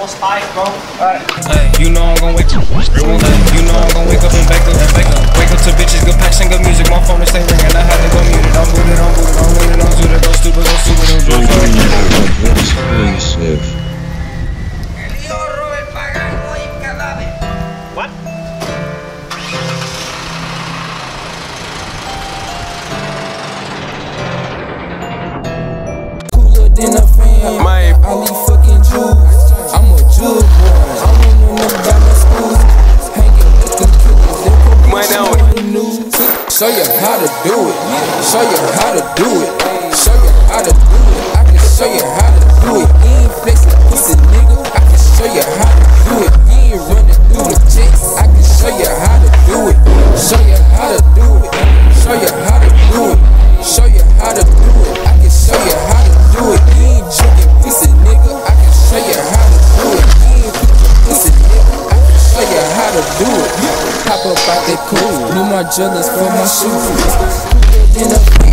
Almost 5, bro. Hey, you know I'm gon' wake up. You know I'm gon' wake up and bake up. Wake up to bitches, good packs and good music. My phone is stay ringing. I had to go mute it. I'm booted, I'm winning, I'm zooted. Go stupid, don't do it. What? Cooler than a fan. My Ali fucking Jews. I'm a Jew boy. I don't know nothing about no schools. Hanging with the killers. They put me on the news. Show you how to do it. Show you how to do it. Show you how to do it. I can show you how to do it. You ain't flexing pussy nigga. I can show you how to do it. You ain't running through the checks. I can show you how to do it. Show you how to do it. Show you how to do it. Show you how to do it. I can show you how to do it. You ain't joking pussy nigga. I can show you how to do it. You ain't joking pussy nigga. I can show you how to do it. Pop up out that cool. New my jealous for my shoes.